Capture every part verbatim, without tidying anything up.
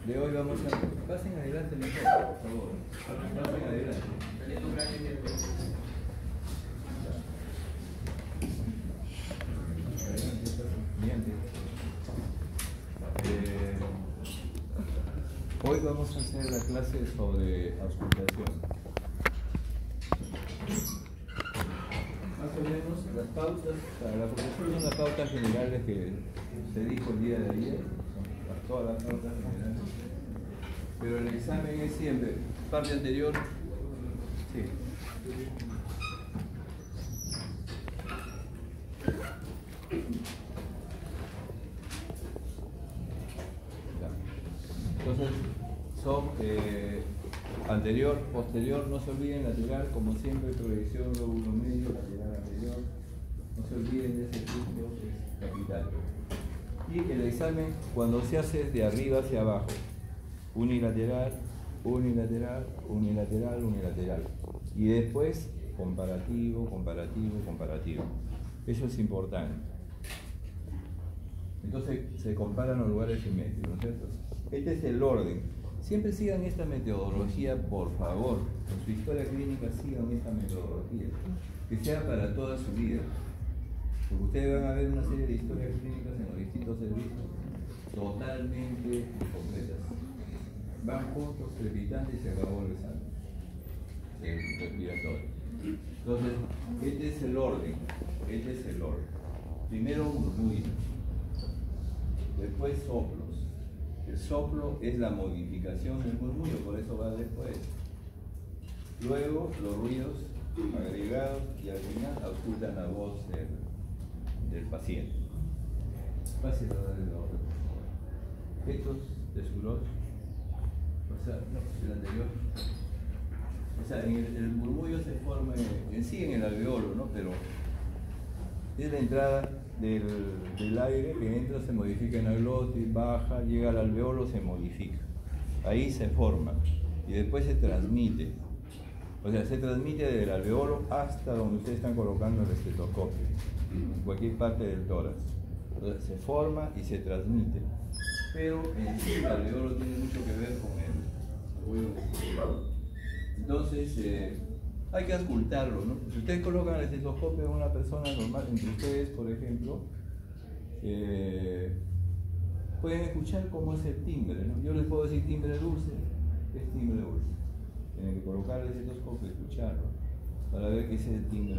de hoy vamos a... Pasen adelante mejor, por favor. Pasen adelante. Eh, hoy vamos a hacer la clase sobre auscultación. Más o menos las pautas, para la auscultación son las pautas generales que se dijo el día de ayer, son todas las pautas generales. Pero el examen es siempre, parte anterior, sí. Entonces, son eh, anterior, posterior, no se olviden lateral, como siempre, proyección, lóbulo medio, lateral anterior, no se olviden de ese punto, es capital. Y el examen, cuando se hace es de arriba hacia abajo, unilateral, unilateral, unilateral, unilateral. Y después, comparativo, comparativo, comparativo. Eso es importante. Entonces, se comparan los lugares simétricos, ¿no es cierto? Este es el orden. Siempre sigan esta metodología, por favor. En su historia clínica sigan esta metodología. Que sea para toda su vida. Porque ustedes van a ver una serie de historias clínicas en los distintos servicios totalmente incompletas. Van juntos, crepitantes y se acabó el examen. El respiratorio. Entonces, este es el orden. Este es el orden. Primero murmullo. Después soplos. El soplo es la modificación del murmullo, por eso va después. Luego los ruidos agregados y al final auscultan la voz del, del paciente. Fácil a darle la orden, por favor. Estos de su voz, o sea, no, el anterior. O sea, en el, el murmullo se forma en, en sí en el alveolo, ¿no? Pero es la entrada del, del aire que entra, se modifica en la glotis, baja, llega al alveolo, se modifica. Ahí se forma y después se transmite. O sea, se transmite desde el alveolo hasta donde ustedes están colocando el estetoscopio, en cualquier parte del tórax. Entonces, se forma y se transmite. Pero en sí el alveolo tiene mucho que ver con el ruido vesicular. Entonces, eh, hay que auscultarlo, ¿no? Si ustedes colocan el estetoscopio en una persona normal, entre ustedes, por ejemplo, eh, pueden escuchar cómo es el timbre, ¿no? Yo les puedo decir timbre dulce, es timbre dulce. Tienen que colocar el estetoscopio y escucharlo para ver qué es el timbre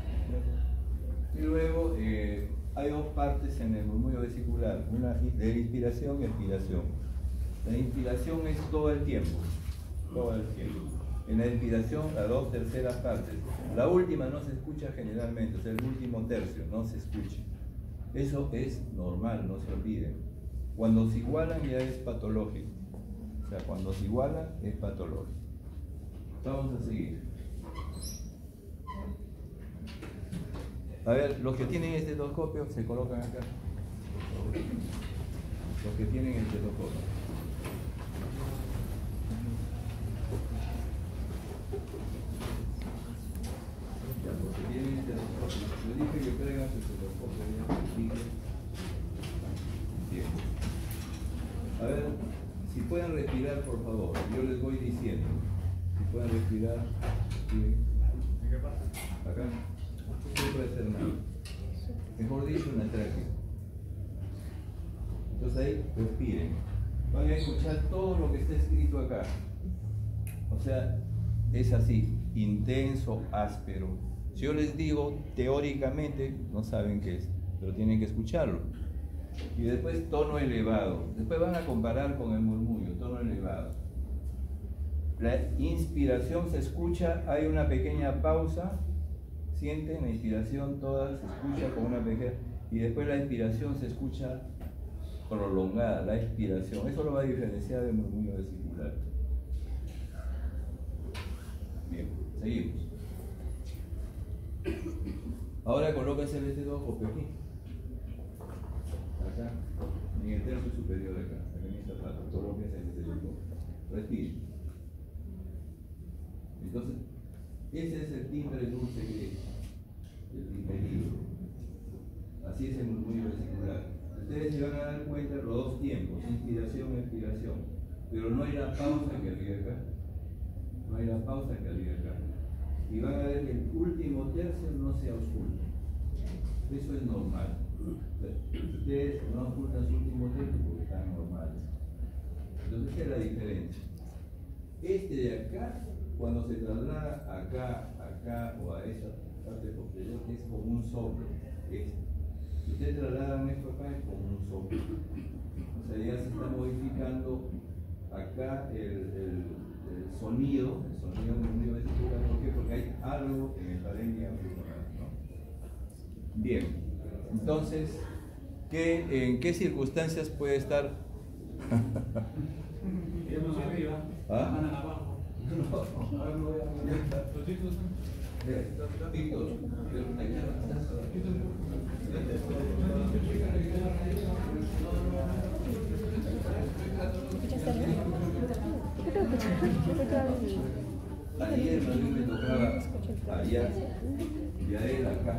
dulce. Y luego eh, hay dos partes en el murmullo vesicular, una de inspiración y expiración. La inspiración es todo el tiempo, todo el tiempo. En la inspiración, las dos terceras partes. La última no se escucha generalmente, o sea, el último tercio no se escucha. Eso es normal, no se olviden. Cuando se igualan ya es patológico. O sea, cuando se igualan es patológico. Vamos a seguir. A ver, los que tienen este estetoscopio se colocan acá. Los que tienen el estetoscopio. Le dije que traigan su estetoscopio. Bien. A ver, si pueden respirar, por favor. Yo les voy diciendo. Si pueden respirar. Bien. ¿En qué parte? Acá. No puede ser nada. Mejor dicho, una tráquea. Entonces ahí, respiren. Van a escuchar todo lo que está escrito acá. O sea, es así, intenso, áspero. Si yo les digo teóricamente, no saben qué es, pero tienen que escucharlo. Y después tono elevado. Después van a comparar con el murmullo, tono elevado. La inspiración se escucha, hay una pequeña pausa. Sienten la inspiración toda, se escucha con una pequeña. Y después la expiración se escucha prolongada, la expiración. Eso lo va a diferenciar del murmullo vesicular. Bien, seguimos. Ahora colóquense el estetoscopio aquí. Acá, en el tercio superior de acá, acá en esta parte, colóquense el estetoscopio. Respire. Entonces, ese es el timbre dulce que es, el timperido. Así es el murmullo vesicular. Ustedes se van a dar cuenta los dos tiempos, inspiración y expiración. no hay la pausa que había acá. No hay la pausa que había acá. Y van a ver que el último tercio no se ausculta. Eso es normal. Ustedes no auscultan su último tercio porque están normales. Entonces, esa es la diferencia. Este de acá, cuando se traslada acá, acá o a esa parte posterior, es como un soplo. Este. Si ustedes trasladan esto acá, es como un soplo. O sea, ya se está modificando acá el, el, el sonido, el sonido del murmullo vesicular. ¿Por qué? Porque hay algo en el parénquima auricular, ¿no? Bien, entonces, ¿qué, ¿en qué circunstancias puede estar? ¿Ah? Ayer a mí me tocaba allá y a él acá.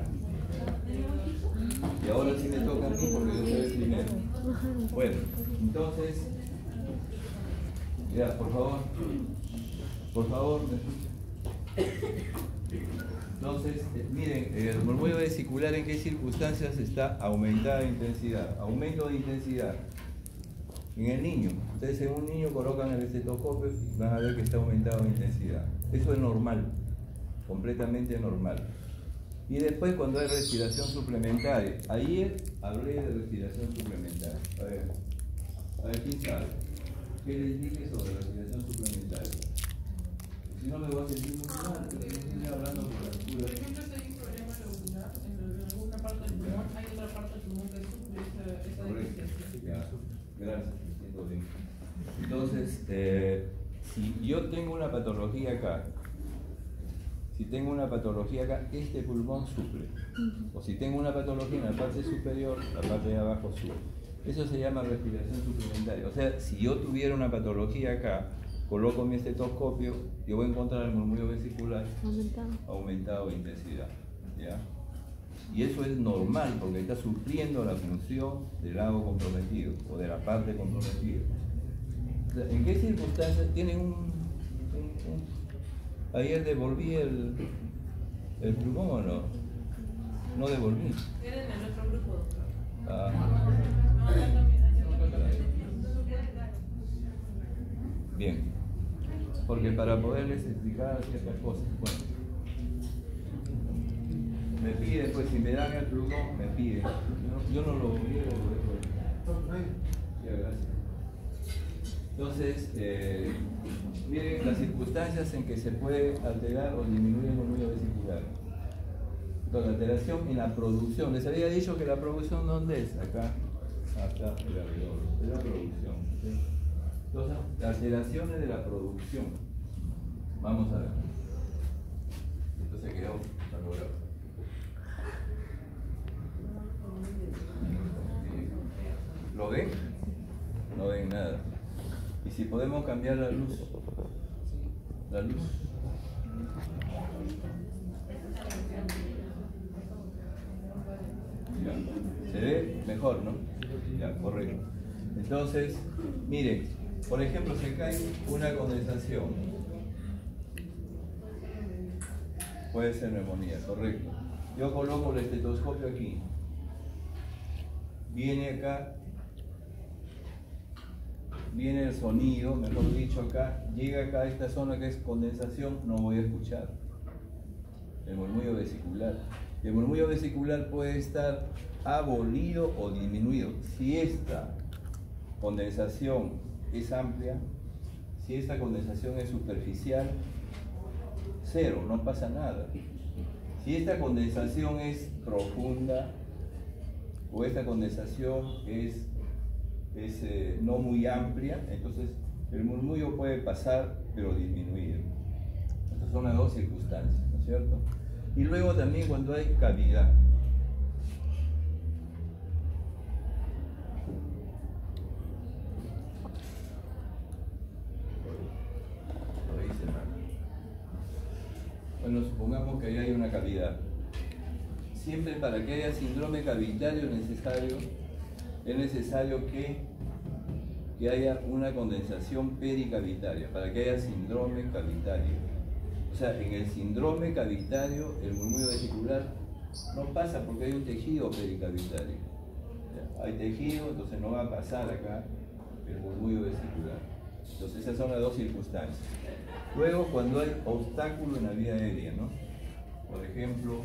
Y ahora sí me toca a mí porque yo soy el primero. Bueno, entonces, ya, por favor, por favor, ¿me escuchan? Entonces, eh, miren, el murmullo vesicular, ¿en qué circunstancias está aumentada de intensidad? Aumento de intensidad. En el niño, ustedes en un niño colocan el estetoscopio y van a ver que está aumentado de intensidad. Eso es normal, completamente normal. Y después cuando hay respiración suplementaria, ayer hablé de respiración suplementaria. A ver, a ver, ¿quién sabe? ¿Qué les dije sobre respiración suplementaria? Si no me voy a sentir muy mal, pero no estoy hablando por la altura. Por ejemplo, si hay un problema lobular, en alguna parte del pulmón, hay otra parte del pulmón que sufre esa, esa deficiencia. Ya, gracias, me siento bien. Entonces, eh, si yo tengo una patología acá, si tengo una patología acá, este pulmón sufre. O si tengo una patología en la parte superior, la parte de abajo sufre. Eso se llama respiración suplementaria. O sea, si yo tuviera una patología acá, coloco mi estetoscopio, yo voy a encontrar el murmullo vesicular aumentado, aumentado de intensidad. ¿Ya? Y eso es normal porque está supliendo la función del lado comprometido o de la parte comprometida. O sea, ¿en qué circunstancias tienen un, un, un... Ayer devolví el, el pulmón o no? No devolví. Tienen el otro grupo, doctor. Ah. Bien, porque para poderles explicar ciertas cosas, bueno, me pide, pues si me dan el pulmón, me pide. Yo, yo no lo quiero, lo dejo. Ya, gracias. Entonces, eh, miren las circunstancias en que se puede alterar o disminuir el murmullo vesicular. Entonces, alteración en la producción. Les había dicho que la producción, ¿dónde es? Acá, hasta el alrededor. Es la producción. ¿Sí? Entonces, alteraciones de la producción. Vamos a ver. Esto se quedó valorado. ¿Lo ven? No ven nada. Y si podemos cambiar la luz, la luz. Ya. Se ve mejor, ¿no? Ya, correcto. Entonces, miren, por ejemplo, se cae una condensación. Puede ser neumonía, correcto. Yo coloco el estetoscopio aquí. Viene acá. Viene el sonido, mejor dicho acá, llega acá a esta zona que es condensación, no voy a escuchar el murmullo vesicular. El murmullo vesicular puede estar abolido o disminuido. Si esta condensación es amplia, si esta condensación es superficial, cero, no pasa nada. Si esta condensación es profunda o esta condensación es es eh, no muy amplia, entonces el murmullo puede pasar pero disminuir. Estas son las dos circunstancias, ¿no es cierto? Y luego también cuando hay cavidad. Lo hice mal. Bueno, supongamos que ahí hay una cavidad. Siempre para que haya síndrome cavitario necesario es necesario que, que haya una condensación pericavitaria, para que haya síndrome cavitario. O sea, en el síndrome cavitario el murmullo vesicular no pasa porque hay un tejido pericavitario. Hay tejido, entonces no va a pasar acá el murmullo vesicular. Entonces esas son las dos circunstancias. Luego, cuando hay obstáculo en la vía aérea, ¿no? Por ejemplo,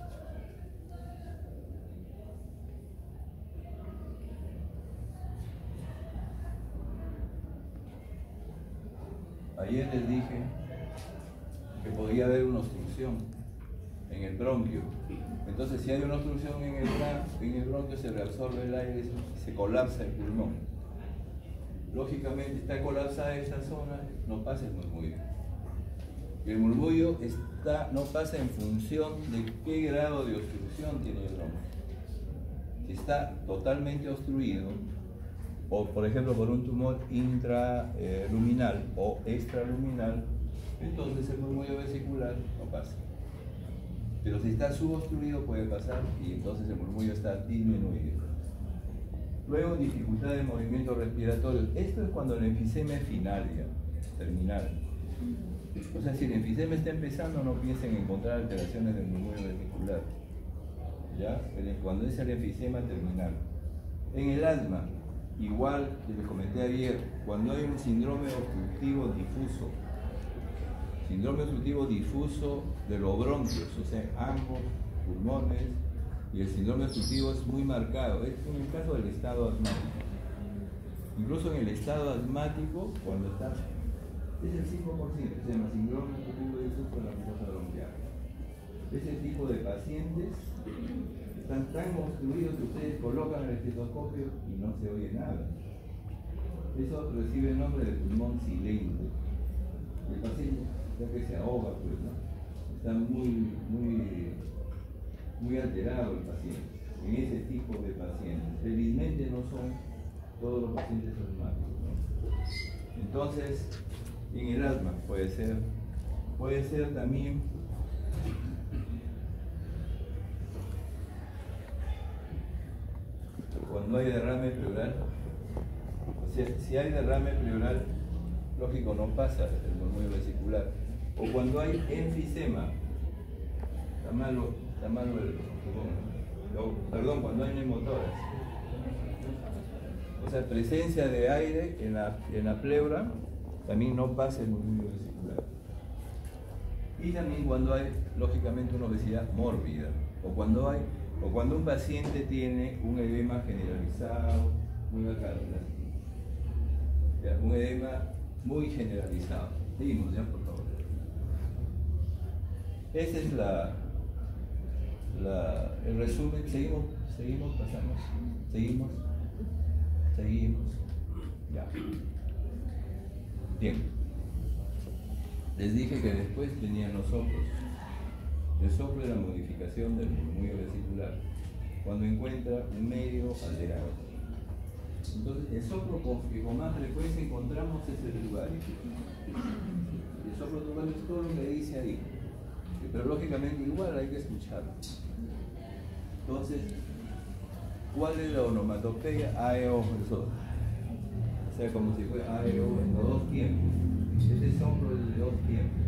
ayer les dije que podía haber una obstrucción en el bronquio. Entonces, si hay una obstrucción en el, en el bronquio, se reabsorbe el aire y se colapsa el pulmón. Lógicamente, está colapsada esa zona, no pasa el murmullo. El murmullo está, no pasa en función de qué grado de obstrucción tiene el bronquio. Si está totalmente obstruido, o por ejemplo por un tumor intraluminal o extraluminal, entonces el murmullo vesicular no pasa. Pero si está subobstruido puede pasar y entonces el murmullo está disminuido. Luego, dificultad de movimiento respiratorio. Esto es cuando el enfisema es final ya, terminal. O sea, si el enfisema está empezando, no piensen en encontrar alteraciones del murmullo vesicular. ¿Ya? Cuando es el enfisema terminal. En el asma, igual que les comenté ayer, cuando hay un síndrome obstructivo difuso, síndrome obstructivo difuso de los bronquios, o sea, ambos pulmones, y el síndrome obstructivo es muy marcado, es en el caso del estado asmático. Incluso en el estado asmático, cuando está, es el cinco por ciento, se llama síndrome obstructivo difuso de la mucosa bronquial. Ese tipo de pacientes están tan obstruidos que ustedes colocan el estetoscopio y no se oye nada. Eso recibe el nombre de pulmón silente. El paciente, ya que se ahoga, pues, ¿no? Está muy, muy, muy alterado el paciente, en ese tipo de pacientes. Felizmente no son todos los pacientes asmáticos, ¿no? Entonces, en el asma puede ser, puede ser también cuando hay derrame pleural. O sea, si hay derrame pleural, lógico, no pasa el murmullo vesicular. O cuando hay enfisema, está malo, está malo el perdón, perdón, cuando hay neumotórax. O sea, presencia de aire en la, en la pleura, también no pasa el murmullo vesicular. Y también cuando hay, lógicamente, una obesidad mórbida, o cuando hay, o cuando un paciente tiene un edema generalizado, muy bacano, un edema muy generalizado. Seguimos ya, por favor. Ese es la, la, el resumen. Seguimos, seguimos, pasamos, seguimos, seguimos. Ya. Bien. Les dije que después tenían los soplos. El soplo es la modificación del murmullo vesicular cuando encuentra un medio alterado. Entonces, el soplo que con más frecuencia encontramos es el tubario. El soplo tubario es todo lo que dice ahí, pero lógicamente igual hay que escucharlo. Entonces, ¿cuál es la onomatopeya? A E O, eso. O sea, como si fuera A E O en los dos tiempos. Este soplo es de dos tiempos.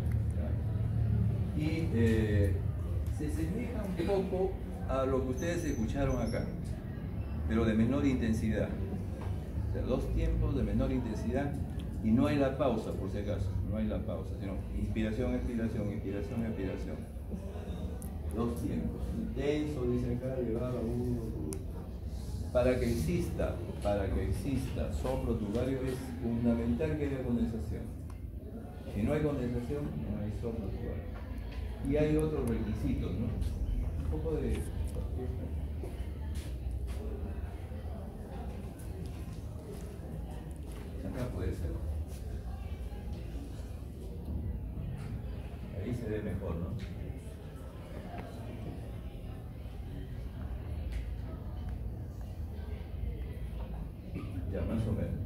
Y eh, se asemeja un poco a lo que ustedes escucharon acá, pero de menor intensidad. O sea, dos tiempos de menor intensidad y no hay la pausa, por si acaso, no hay la pausa, sino inspiración, expiración, inspiración, expiración. Dos tiempos, intenso, dice acá, elevado, agudo, agudo. Para que exista, para que exista soplo tubario es fundamental que haya condensación. Si no hay condensación, no hay soplo tubario. Y hay otros requisitos, ¿no? Un poco de... Acá puede ser. Ahí se ve mejor, ¿no? Ya, más o menos.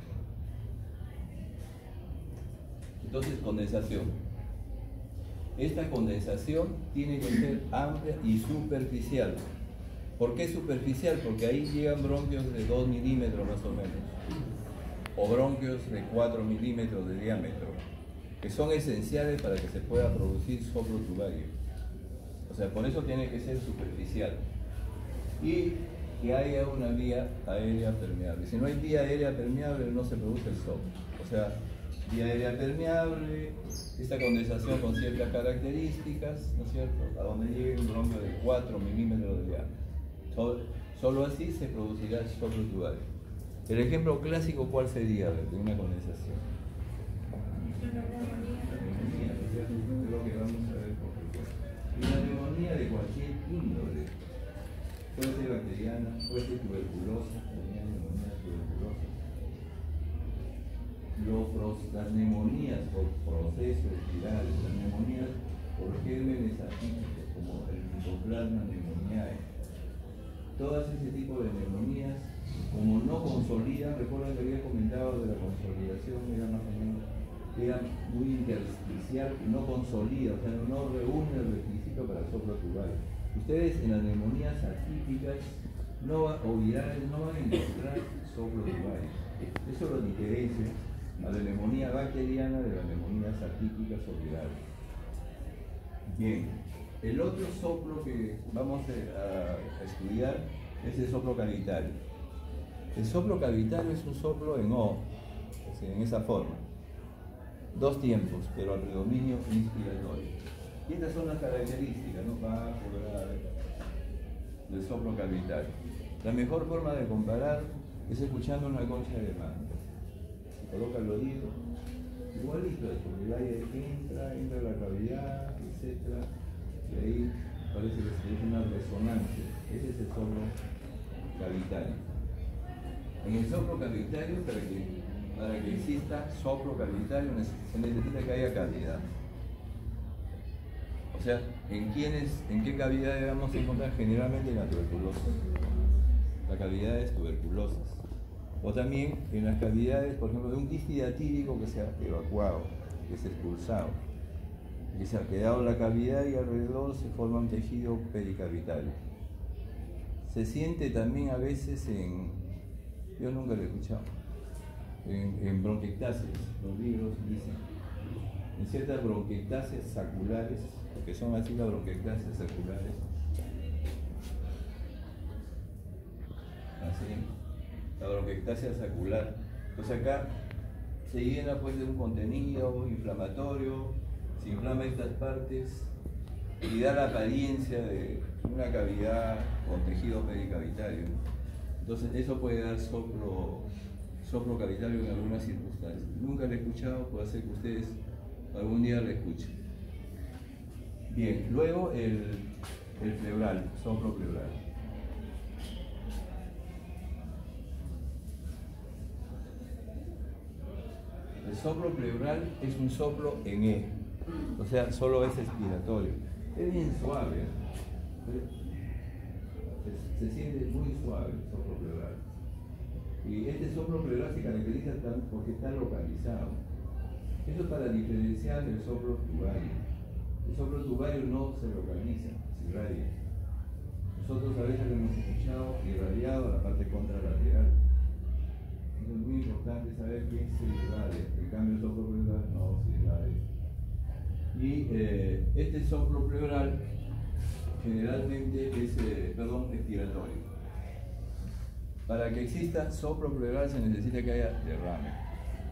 Entonces, condensación. Esta condensación tiene que ser amplia y superficial. ¿Por qué superficial? Porque ahí llegan bronquios de dos milímetros más o menos. o bronquios de cuatro milímetros de diámetro, que son esenciales para que se pueda producir soplo tubario. O sea, por eso tiene que ser superficial. Y que haya una vía aérea permeable. Si no hay vía aérea permeable, no se produce el soplo. O sea, vía aérea permeable, esta condensación con ciertas características, ¿no es cierto?, a donde llegue un bronquio de cuatro milímetros de diámetro. Solo, solo así se producirá el soplo tubario. El ejemplo clásico, ¿cuál sería de una condensación? La neumonía, creo que vamos a ver por qué. Y la neumonía de cualquier índole, puede ser bacteriana, puede ser tuberculosa, también hay neumonía tuberculosa. Las neumonías por procesos virales, las neumonías por gérmenes atípicos, como el Mycoplasma pneumoniae. Todas ese tipo de neumonías, como no consolidan, recuerdan que había comentado de la consolidación, era más o menos, era muy intersticial y no consolida, o sea, no reúne el requisito para el soplo tubario. Ustedes en las neumonías atípicas no va, o virales no van a encontrar soplo tubario. Eso lo diferencia a la neumonía bacteriana de las neumonías atípicas o virales. Bien, el otro soplo que vamos a estudiar es el soplo cavitario. El soplo cavitario es un soplo en O, en esa forma. Dos tiempos, pero al predominio inspiratorio. Y estas son las características, ¿no?, bajo, grave, del soplo cavitario. La mejor forma de comparar es escuchando una concha de mango. Se coloca el oído, igualito eso, el aire entra, entra a la cavidad, etcétera, y ahí parece que es una resonancia. Ese es el soplo cavitario. En el soplo cavitario, para que, para que exista soplo cavitario, se necesita que haya cavidad. O sea, ¿en, quiénes, ¿en qué cavidades vamos a encontrar? Generalmente en la tuberculosis. Las cavidades tuberculosas. O también en las cavidades, por ejemplo, de un quiste diatírico que se ha evacuado, que se ha expulsado, que se ha quedado en la cavidad y alrededor se forma un tejido pericavitario. Se siente también a veces en, yo nunca lo he escuchado, en, en bronquiectasias. Los libros dicen, en ciertas bronquiectasias saculares, que son así las bronquiectasias circulares, así, la bronquiectasia sacular. Entonces acá se llena pues de un contenido inflamatorio, se inflama estas partes y da la apariencia de una cavidad con tejido pericavitario. Entonces eso puede dar soplo, soplo cavitario en algunas circunstancias. Nunca lo he escuchado, puede ser que ustedes algún día lo escuchen. Bien, luego el, el pleural, soplo pleural. El soplo pleural es un soplo en E, o sea, solo es expiratorio. Es bien suave, se, se siente muy suave el soplo pleural. Y este soplo pleural se caracteriza porque está localizado. Eso es para diferenciar del soplo tubario. El soplo tubario no se localiza, se irradia. Nosotros a veces lo hemos escuchado irradiado a la parte contralateral. Es muy importante saber quién se irradia. En cambio, el soplo pleural no se irradia. Y eh, este soplo pleural generalmente es, eh, perdón, expiratorio. Para que exista soplo pleural se necesita que haya derrame.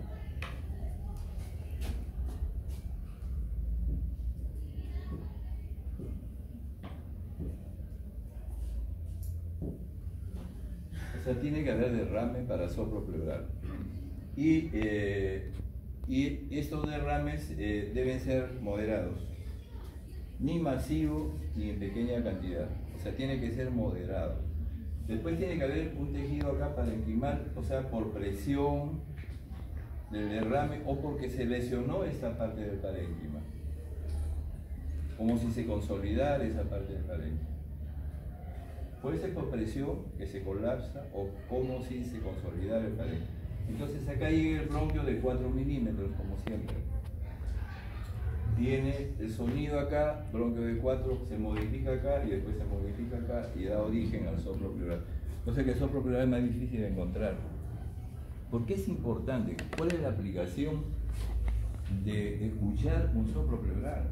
O sea, tiene que haber derrame para soplo pleural. Y, eh, y estos derrames eh, deben ser moderados, ni masivo ni en pequeña cantidad. O sea, tiene que ser moderado. Después tiene que haber un tejido acá parenquimal, o sea, por presión del derrame o porque se lesionó esta parte del parénquima, como si se consolidara esa parte del parénquima. Puede ser por presión que se colapsa o como si se consolidara el parénquima. Entonces acá llega el bronquio de cuatro milímetros, como siempre. Viene el sonido acá, bronquio de cuatro, se modifica acá y después se modifica acá y da origen al soplo pleural. Entonces que el soplo pleural es más difícil de encontrar. ¿Por qué es importante? ¿Cuál es la aplicación de escuchar un soplo pleural?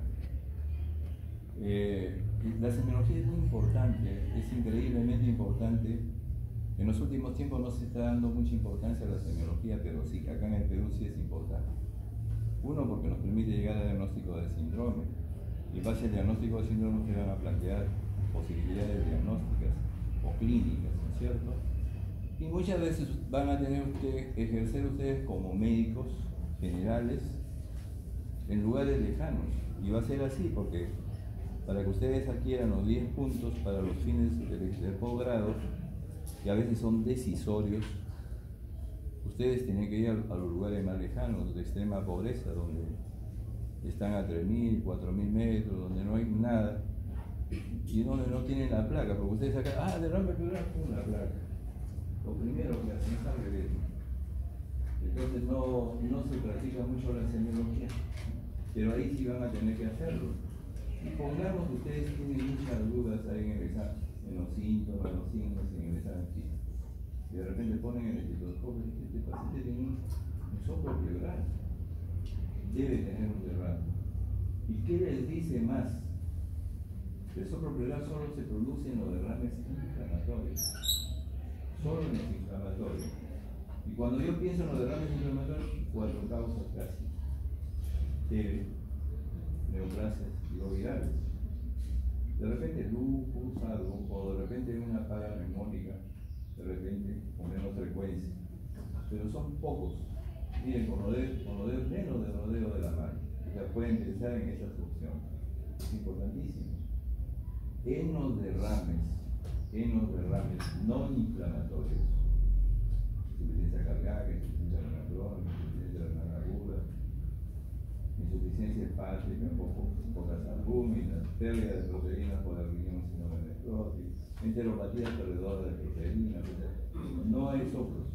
Eh, la semiología es muy importante, es increíblemente importante. En los últimos tiempos no se está dando mucha importancia a la semiología, pero sí, acá en el Perú sí es importante. Uno, porque nos permite llegar al diagnóstico del síndrome. Y en base al diagnóstico del síndrome se van a plantear posibilidades diagnósticas o clínicas, ¿no es cierto? Y muchas veces van a tener que ejercer ustedes como médicos generales en lugares lejanos. Y va a ser así porque para que ustedes adquieran los diez puntos para los fines del, del posgrado, que a veces son decisorios, ustedes tienen que ir a, a los lugares más lejanos, de extrema pobreza, donde están a tres mil, cuatro mil metros, donde no hay nada, y donde no tienen la placa, porque ustedes acá, ah, derrame pleural, con la placa. Lo primero que hacen es al revés. Entonces no, no se practica mucho la semiología, pero ahí sí van a tener que hacerlo. Y pongamos que ustedes tienen muchas dudas ahí en el examen, en los síntomas, en los signos, en el examen físico. Y de repente ponen en el estetoscopio y dicen, este paciente tiene un, un soplo pleural, debe tener un derrame. ¿Y qué les dice más? El soplo pleural solo se produce en los derrames inflamatorios, solo en los inflamatorios. Y cuando yo pienso en los derrames inflamatorios, cuatro causas casi: T B, neoplasias y virales. De repente lupus, algo, o de repente una paraneumónica, de repente con menos frecuencia, pero son pocos. Miren, con los dedos, con los dedos menos de los dedos de la mano. O sea, pueden pensar en esas opciones. Es importantísimo. En los derrames, en los derrames no inflamatorios, insuficiencia cardíaca, insuficiencia renal crónica, insuficiencia renal aguda, insuficiencia hepática, poco, pocas albúminas, pérdida de proteínas por algún síndrome necrótico, enteropatía perdedora de proteínas, no hay soplos.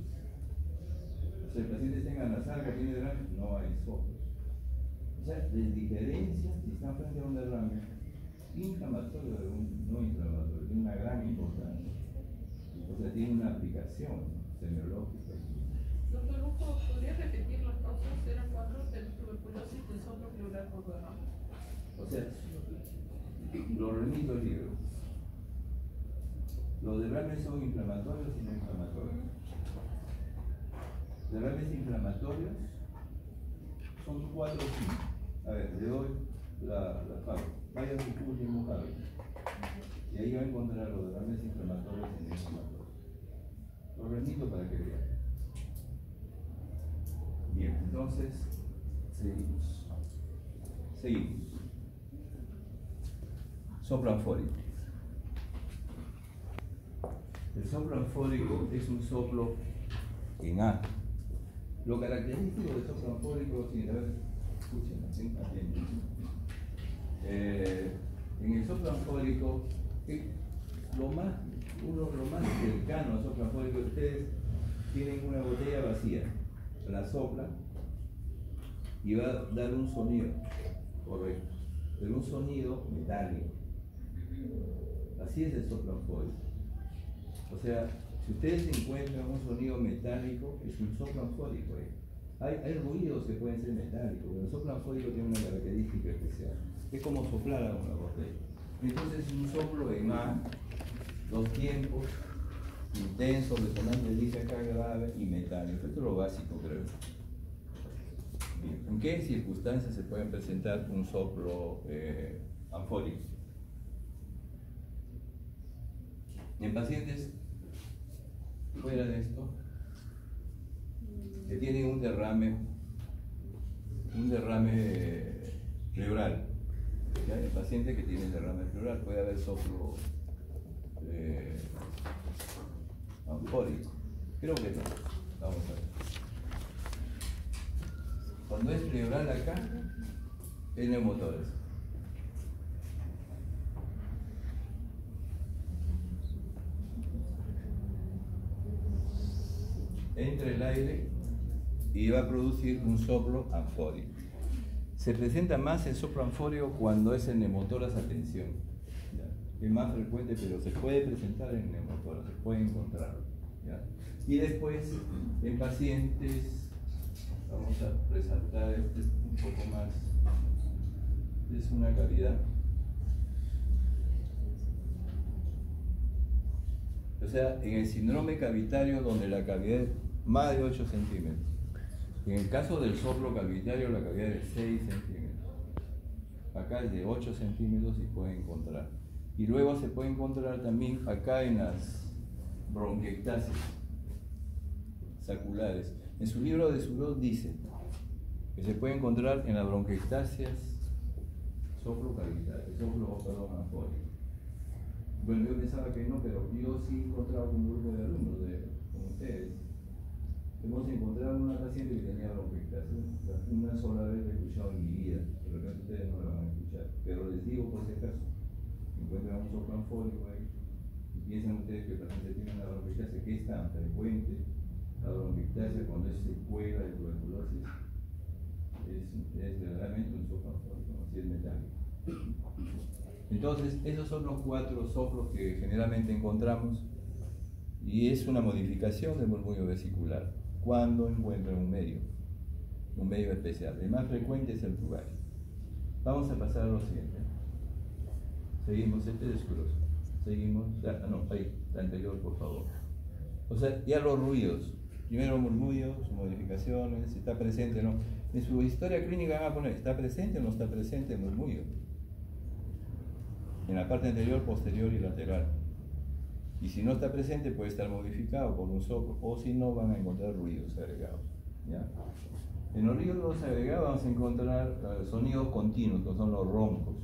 Si el paciente tenga la sarga, tiene derrame, no hay soplos. O sea, les diferencia si están frente a un derrame inflamatorio de un no inflamatorio, tiene una gran importancia. O sea, tiene una aplicación semiológica. Doctor Lujo, ¿podría repetir las causas? Eran cuatro: tuberculosis, del soplo pleural por derrame. O sea, lo remito al libro. Los derrames son inflamatorios y no inflamatorios. Derrames inflamatorios son cuatro o cinco. A ver, le doy la, la pauta. Vaya a su último hábito. Y ahí va a encontrar los derrames inflamatorios y no inflamatorios. Lo remito para que vean. Bien, entonces, seguimos. Seguimos. Soplo anfórico. El soplo anfórico es un soplo en A. Lo característico del soplo anfórico, si a ver, escuchen, atienden. Eh, en el soplo anfórico, lo más, uno, lo más cercano al soplo anfórico, ustedes tienen una botella vacía, la soplan y va a dar un sonido, correcto, pero un sonido metálico. Así es el soplo anfórico. O sea, si ustedes encuentran un sonido metálico, es un soplo anfórico. ¿eh? Hay, hay ruidos que pueden ser metálicos, pero el soplo anfórico tiene una característica especial. Es como soplar a una botella. Entonces, un soplo en A, dos tiempos, intenso, resonante, dice acá grave y metálico. Esto es lo básico, creo. Bien. ¿En qué circunstancias se puede presentar un soplo eh, anfórico? En pacientes fuera de esto, que tienen un derrame, un derrame pleural. ¿Ya? El paciente que tiene derrame pleural puede haber soplo eh, anfórico. Creo que no. Vamos a ver. Cuando es pleural acá, es neumotórax. Entra el aire y va a producir un soplo anfórico. Se presenta más el soplo anfórico cuando es en neumotórax a tensión. Es más frecuente, pero se puede presentar en neumotórax, se puede encontrar. ¿ya? Y después, en pacientes, vamos a resaltar este un poco más, es una cavidad. O sea, en el síndrome cavitario donde la cavidad es más de ocho centímetros. En el caso del soplo cavitario la cavidad es de seis centímetros. Acá es de ocho centímetros y puede encontrar. Y luego se puede encontrar también acá en las bronquiectasias saculares. En su libro de Surot dice que se puede encontrar en las bronquiectasias soplo cavitario, soplo, perdón, afórico. Bueno, yo pensaba que no, pero yo sí he encontrado con un grupo de alumnos de, con ustedes. Hemos encontrado una paciente que tenía bronquiectasia. Una sola vez la he escuchado en mi vida, pero creo que ustedes no la van a escuchar. Pero les digo por si acaso, encuentran un soplo afórico ahí y piensan ustedes que el paciente tiene una bronquiectasia que es tan frecuente. La bronquiectasia, cuando es secuela de tuberculosis, es, es verdaderamente un soplo afórico, así es metálico. Entonces, esos son los cuatro soplos que generalmente encontramos y es una modificación del murmullo vesicular cuando encuentran un medio, un medio especial. El más frecuente es el plural. Vamos a pasar a lo siguiente. Seguimos, este es escroso. Seguimos, ah, no, ahí, la anterior, por favor. O sea, ya los ruidos. Primero murmullo, sus modificaciones, si está presente o no. En su historia clínica van a poner, ¿está presente o no está presente el murmullo? En la parte anterior, posterior y lateral. Y si no está presente, puede estar modificado por un soplo, o si no, van a encontrar ruidos agregados. ¿Ya? En los ruidos agregados vamos a encontrar uh, sonidos continuos, que son los roncos,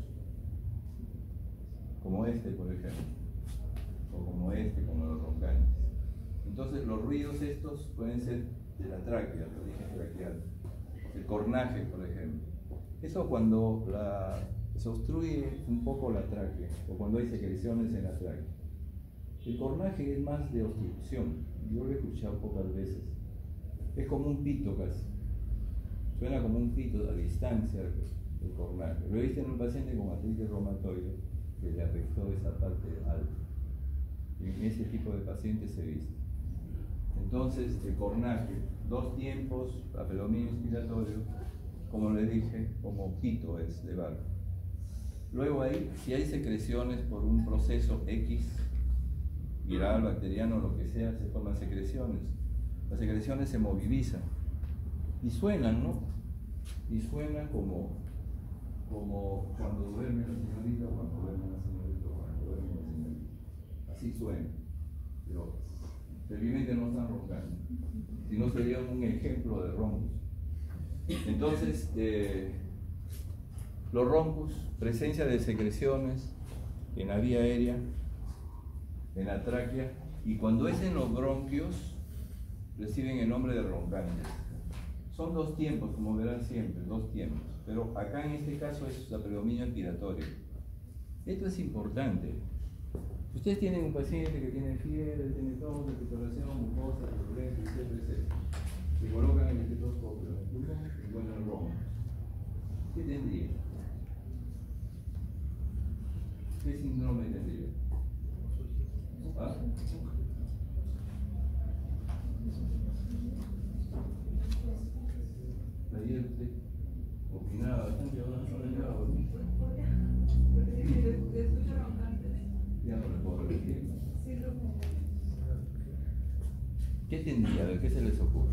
como este, por ejemplo, o como este, como los roncantes. Entonces, los ruidos estos pueden ser de la tráquea, el origen traqueal, el cornaje, por ejemplo. Eso cuando la, se obstruye un poco la tráquea, o cuando hay secreciones en la tráquea. El cornaje es más de obstrucción, yo lo he escuchado pocas veces. Es como un pito casi. Suena como un pito a distancia el cornaje. Lo he visto en un paciente con artritis reumatoide que le afectó esa parte alta. En ese tipo de pacientes se viste. Entonces, el cornaje, dos tiempos, predominio inspiratorio, como le dije, como pito es de barro. Luego ahí, si hay secreciones por un proceso X, viral, bacteriano, lo que sea, se forman secreciones. Las secreciones se movilizan y suenan, ¿no? Y suenan como, como cuando duerme la señorita o cuando duerme la señorita o cuando duerme la señorita. Así suena. Pero felizmente no están roncando, sino sería un ejemplo de roncos. Entonces, eh, los roncos, presencia de secreciones en la vía aérea, en la tráquea, y cuando es en los bronquios, reciben el nombre de roncantes. Son dos tiempos, como verán siempre, dos tiempos, pero acá en este caso es la predominio aspiratorio. Esto es importante. Ustedes tienen un paciente que tiene fiebre, tiene tos, expectoración, mucosa, turbulencia, etcétera, etcétera. Le colocan el estetoscopio, el pulmón, y encuentran roncos. ¿Qué tendría? ¿Qué síndrome tendría? ¿Ah? Ayer usted opinaba bastante, ahora no le daba. Ya no le puedo repetir. ¿Qué tendría? ¿De qué se les ocurre?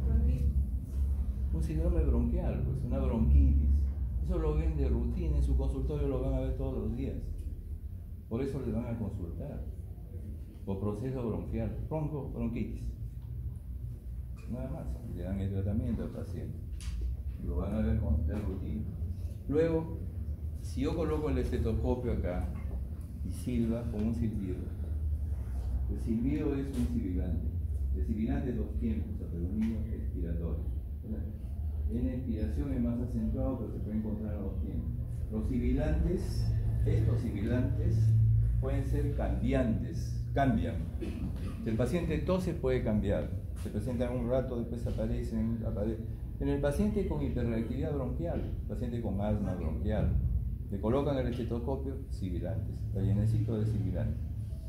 Un síndrome bronquial, pues, una bronquitis. Eso lo ven de rutina, en su consultorio lo van a ver todos los días. Por eso le van a consultar. Por proceso bronquial, bronco, bronquitis. Nada más, le dan el tratamiento al paciente. Lo van a ver con el rutina. Luego, si yo coloco el estetoscopio acá y silba con un silbido, el silbido es un sibilante. El sibilante es dos tiempos, a predominio expiratorio. En la expiración es más acentuado, pero se puede encontrar a dos tiempos. Los sibilantes, estos sibilantes, pueden ser cambiantes, cambian. Si el paciente tose puede cambiar, se presentan un rato, después aparecen, aparecen. En el paciente con hiperreactividad bronquial, paciente con asma bronquial, le colocan el estetoscopio, sibilantes, rellenecito de sibilantes.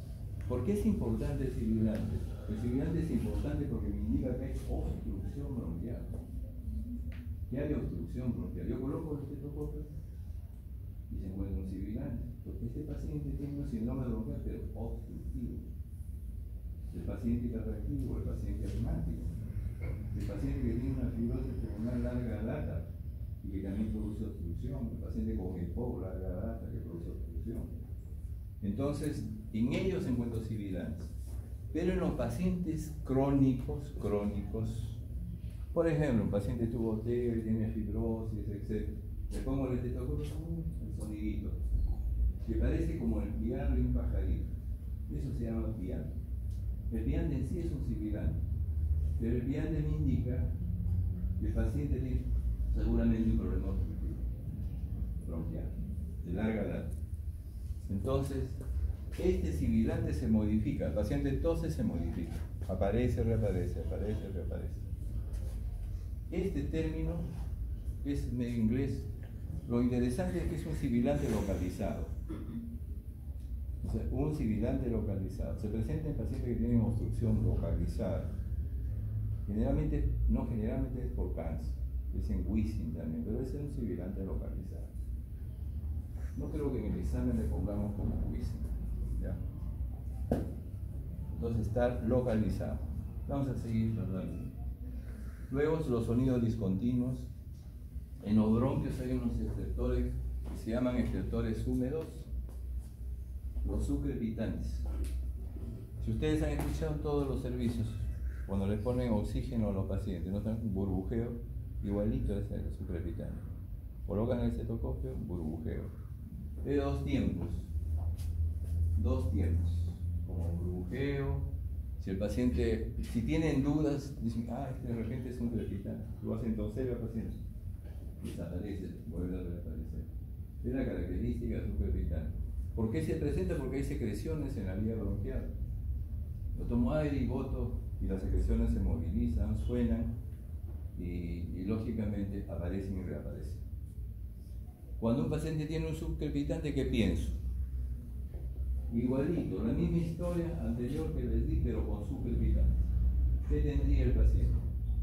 ¿Por qué es importante el sibilante? El sibilante es importante porque me indica que hay obstrucción bronquial. ¿Qué hay obstrucción bronquial? Yo coloco el estetoscopio y se encuentra un sibilante. Porque este paciente tiene un síndrome bronquial, pero obstructivo. El paciente hiperactivo, el paciente asmático, el paciente que tiene una fibrosis pulmonar larga data y que también produce obstrucción, el paciente con EPOC larga data que produce obstrucción. Entonces, en ellos encuentro sibilantes. Pero en los pacientes crónicos, crónicos, por ejemplo, un paciente tuvo T B, tiene fibrosis, etcétera. Le pongo el estetoscopio, el sonidito, que parece como el piano de un pajarito. Eso se llama piano. El piano en sí es un sibilante, pero el piano me indica que el paciente tiene seguramente un problema obstructivo bronquial, de larga edad. Entonces, este sibilante se modifica, el paciente tose se modifica, aparece, reaparece, aparece, reaparece. Este término es medio inglés. Lo interesante es que es un sibilante localizado. O sea, un sibilante localizado. Se presenta en pacientes que tienen obstrucción localizada. Generalmente, no generalmente es por cáncer, es en Wheezing también, pero es un sibilante localizado. No creo que en el examen le pongamos como Wheezing, ¿ya? Entonces está localizado. Vamos a seguir tratando. Luego los sonidos discontinuos. En los bronquios hay unos estertores que se llaman estertores húmedos, los sucrepitantes. Si ustedes han escuchado en todos los servicios, cuando les ponen oxígeno a los pacientes, notan un burbujeo, igualito es el sucrepitante. Colocan el estetoscopio, burbujeo. Hay dos tiempos, dos tiempos, como burbujeo. Si el paciente, si tienen dudas, dicen, ah, este de repente es un sucrepitante, lo hacen toser al paciente, desaparece, vuelve a reaparecer. Es la característica del sucrepitante. ¿Por qué se presenta? Porque hay secreciones en la vía bronquial. Yo tomo aire y boto y las secreciones se movilizan, suenan y, y lógicamente aparecen y reaparecen. Cuando un paciente tiene un subcrepitante, ¿qué pienso? Igualito, la misma historia anterior que les di, pero con subcrepitante. ¿Qué tendría el paciente?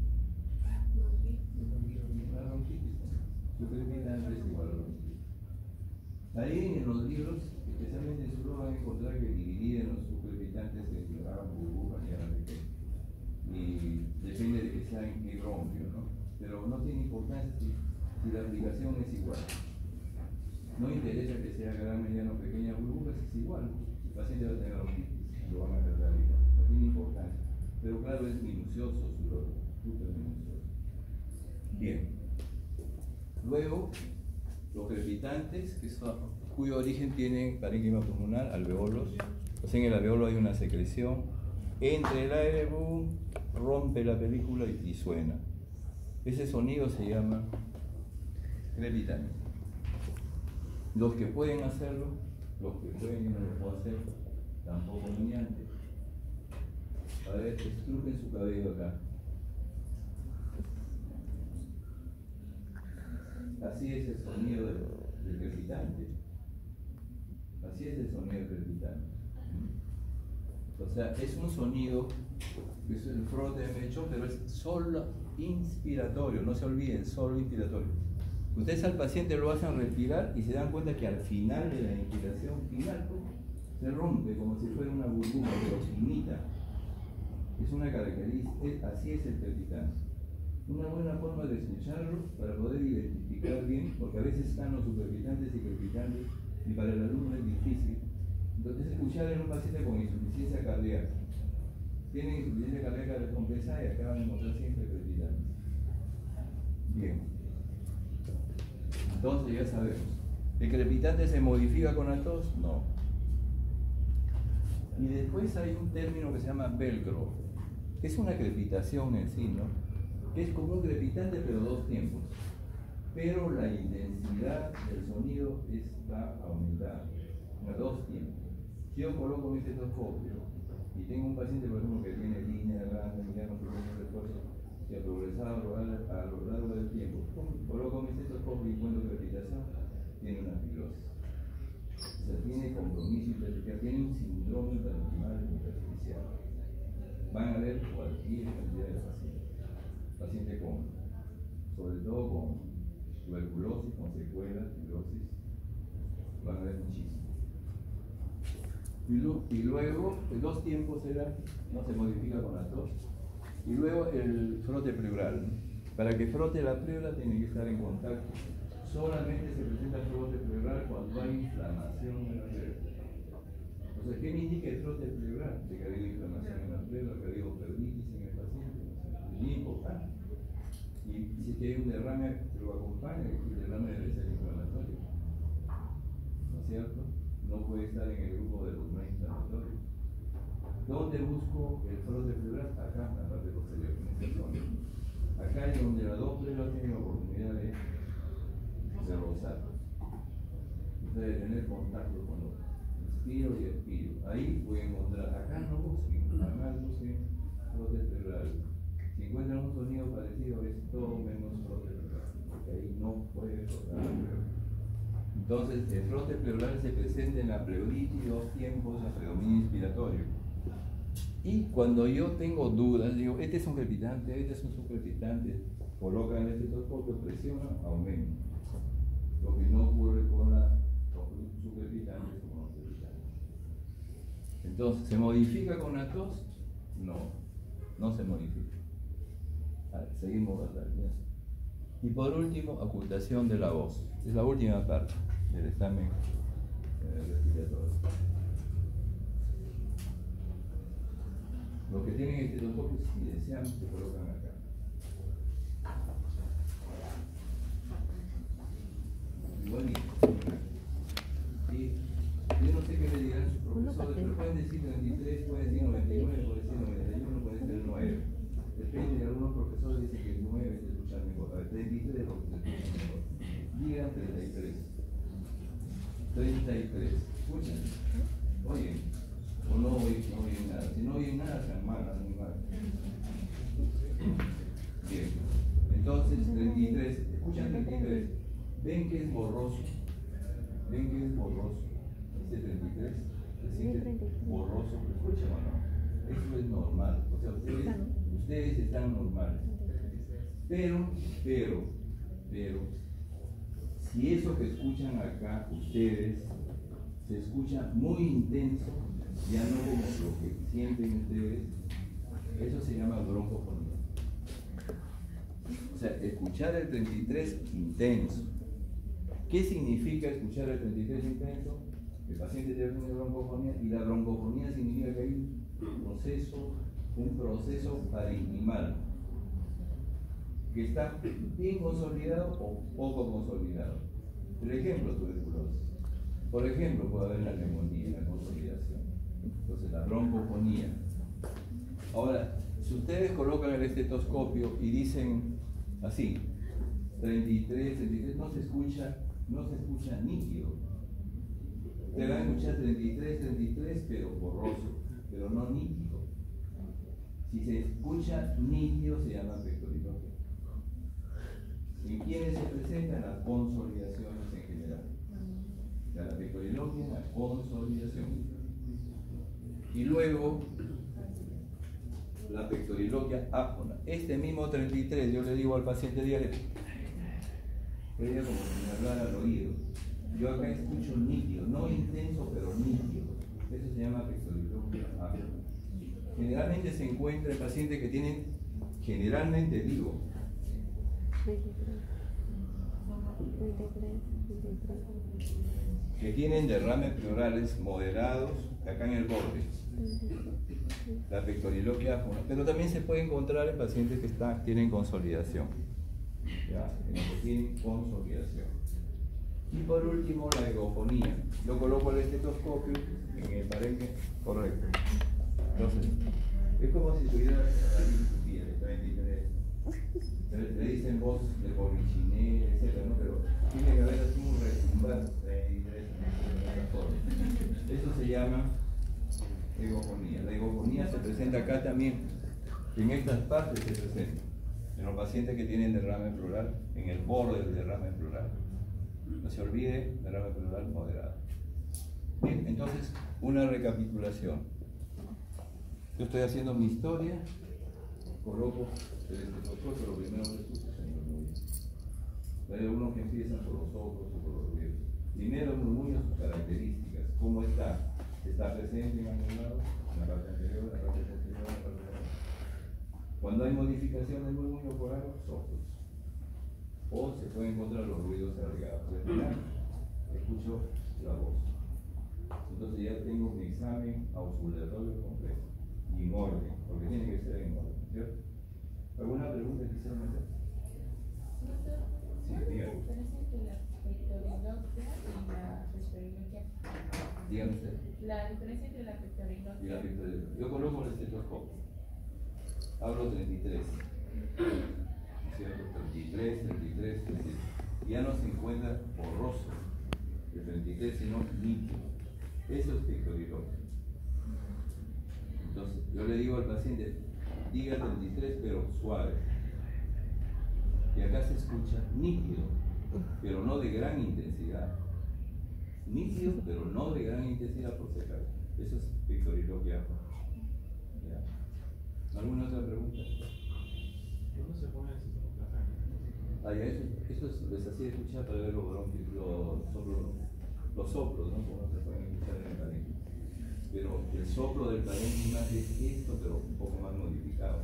La bronquitis. Subcrepitante es igual a bronquitis. Ahí en los libros, especialmente en su van a encontrar que dividir en los subcrepitantes se declaraban burbujas y ahora de qué. Y depende de que sea en qué bronquio, ¿no? Pero no tiene importancia si, si la aplicación es igual. No interesa que sea gran, mediano, pequeña burbujas, es igual. El paciente va a tener bronquitis, lo van a tratar igual. No tiene importancia. Pero claro, es minucioso su dolor, súper minucioso. Bien. Luego, los crepitantes, que son, cuyo origen tienen parénquima pulmonar, alveolos. O sea, en el alveolo hay una secreción. Entre el aire, boom, rompe la película y, y suena. Ese sonido se llama crepitante. Los que pueden hacerlo, los que pueden y no lo pueden hacer, tampoco mediante. A ver, estrujen su cabello acá. Así es el sonido del, del crepitante. Así es el sonido del crepitante. O sea, es un sonido, es el frote de mecho, pero es solo inspiratorio, no se olviden, solo inspiratorio. Ustedes al paciente lo hacen respirar y se dan cuenta que al final de la inspiración final se rompe como si fuera una burbuja, pero se imita. Es una característica, así es el crepitante. Una buena forma de escucharlo para poder identificar bien, porque a veces están los subcrepitantes y crepitantes y para el alumno es difícil. Entonces escuchar en un paciente con insuficiencia cardíaca. Tienen insuficiencia cardíaca descompensada y acaban de encontrar siempre crepitantes. Bien. Entonces ya sabemos. ¿El crepitante se modifica con la tos? No. Y después hay un término que se llama velcro. Es una crepitación en sí, ¿no? Que es como un crepitante pero dos tiempos. Pero la intensidad del sonido está aumentada. A dos tiempos. Si yo coloco mi estetoscopio y tengo un paciente, por ejemplo, que tiene línea grande, mediano, pequeño refuerzo, y ha progresado a lo largo del tiempo, coloco mi estetoscopio y encuentro crepitación, tiene una fibrosis. sea, tiene compromiso intersticial, tiene un síndrome paroxismal intersticial. Van a ver cualquier cantidad de pacientes. Pacientes con, sobre todo con tuberculosis, con secuelas, fibrosis, van a ver muchísimo. Y, lo, y luego, en dos tiempos era, no se modifica con la tos. Y luego el frote pleural, ¿no? Para que frote la pleura tiene que estar en contacto. Solamente se presenta el frote pleural cuando hay inflamación en la pleura. O sea, ¿qué me indica el frote pleural? De que ha habido inflamación en la pleura, que ha habido pleuritis en el paciente, es muy importante. Y si es que hay un derrame que lo acompaña, el derrame debe ser inflamatorio. ¿No es cierto? No puede estar en el grupo de los no inflamatorios. ¿Dónde busco el frote pleural? Acá, en la parte posterior, en esta zona. Acá es donde la Doppler tiene la oportunidad de, de rozar. De tener contacto con los inspiro y expiro. Ahí voy a encontrar, acá no busquen, además busquen frote pleural. Si encuentran un sonido parecido, es todo menos frote pleural, porque ahí no puede rozar la pleura. Entonces, el frote pleural se presenta en la pleuritis, dos tiempos, a predominio inspiratorio. Y cuando yo tengo dudas, digo, este es un crepitante, este es un subcrepitante, colocan el estetoscopio, presiona, aumenta. Lo que no ocurre con la subcrepitantes o con los crepitantes. Entonces, ¿se modifica con la tos? No, no se modifica. A ver, seguimos adelante. Y por último, ocultación de la voz. Es la última parte del examen eh, respiratorio. Los que tienen estetoscopio, si desean, se colocan acá. Igualito. Y yo no sé qué le dirán sus profesores, pero pueden decir treinta y tres, pueden decir noventa y nueve, pueden decir noventa y uno, pueden decir nueve. Depende, de algunos profesores dicen que el nueve se escucha mejor. A ver, treinta y tres lo que se escucha mejor. Digan treinta y tres. treinta y tres. ¿Escuchan? Oyen. O no oyen, no oyen nada. Si no oyen nada, se amagan muy mal. Bien. Entonces, treinta y tres. ¿Escuchan treinta y tres? ¿Ven que es borroso? ¿Ven que es borroso? Dice treinta y tres. Se siente borroso. ¿Escuchan o no? Eso es normal. O sea, ustedes, ustedes están normales. Pero, pero, pero, si eso que escuchan acá ustedes se escucha muy intenso, ya no como lo que sienten ustedes, eso se llama broncofonía. O sea, escuchar el treinta y tres intenso. ¿Qué significa escuchar el treinta y tres intenso? El paciente tiene una broncofonía, y la broncofonía significa que hay un proceso, un proceso parismal que está bien consolidado o poco consolidado. El ejemplo, tuberculosis. Por ejemplo, puede haber la neumonía, la consolidación. Entonces, la broncofonía. Ahora, si ustedes colocan el estetoscopio y dicen así, treinta y tres, treinta y tres, no se escucha, no se escucha nítido. Ustedes van a escuchar treinta y tres, treinta y tres, pero borroso, pero no nítido. Si se escucha nítido, se llama pectoriloquia. ¿En quiénes se presentan las consolidaciones en general? Ya la pectoriloquia, la consolidación. Y luego, la pectoriloquia áfona. Este mismo treinta y tres, yo le digo al paciente diario, ella como si me hablara al oído. Yo acá escucho nítido, no intenso, pero nítido. Eso se llama pectoriloquia áfona. Generalmente se encuentra en pacientes que tienen, generalmente digo, que tienen derrames pleurales moderados acá en el borde, la pectoriloquia áfona, pero también se puede encontrar en pacientes que están, tienen consolidación, ¿ya? En los que tienen consolidación. Y por último, la egofonía. Yo coloco el estetoscopio en el parenque correcto. Entonces, es como si tuviera ahí el treinta y tres. Le, le dicen voz de Borrichiné, etcétera, ¿no? Pero tiene que haber así un retumbar treinta y tres de esta forma. Eso se llama egofonía. La egofonía se presenta acá también. En estas partes se presenta. En los pacientes que tienen derrame pleural, en el borde del derrame pleural. No se olvide, derrame pleural moderado. Bien, entonces, una recapitulación. Yo estoy haciendo mi historia, coloco el estetoscopio, lo primero que escucho es el murmullo. Hay algunos que empiezan por los ojos o por los ruidos. Primero, el murmullo, sus características. ¿Cómo está? ¿Está presente en algún lado? En la parte anterior, en la parte posterior, en la parte de atrás. Cuando hay modificación del murmullo por algo, soplos. O se pueden encontrar los ruidos agregados. Al final, escucho la voz. Entonces ya tengo mi examen auscultatorio completo y en orden, porque tiene que ser en orden, ¿cierto? ¿Alguna pregunta que quisieran hacer? Sí, dígame. Dígame usted. La diferencia entre la pectorinopsia Y la pectorinopsia. Yo coloco el estetoscopio. Hablo treinta y tres. ¿Cierto? treinta y tres, treinta y tres, treinta y tres. Ya no se encuentra borroso el treinta y tres, sino nítido. Eso es pectorinopsia. Entonces, yo le digo al paciente, diga treinta y tres, pero suave. Y acá se escucha nítido, pero no de gran intensidad. Nítido, pero no de gran intensidad por si acaso. Eso es pectorinopsia. ¿Alguna otra pregunta? ¿Dónde se pone el sistema? Ah, ya, eso, eso es, les hacía escuchar para ver los bronquios, los soplos, los soplos, ¿no? Como se pueden escuchar en el parénquima. Pero el soplo del parénquima es esto, pero un poco más modificado.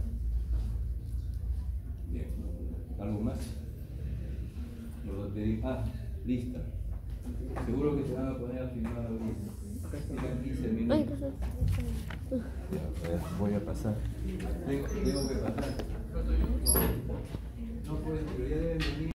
Bien. ¿Algo más? Lo pedimos. Ah, lista. Seguro que se van a poner a filmar la lista. Quedan quince minutos. Voy a pasar. Tengo, tengo que pasar. No, no puedes.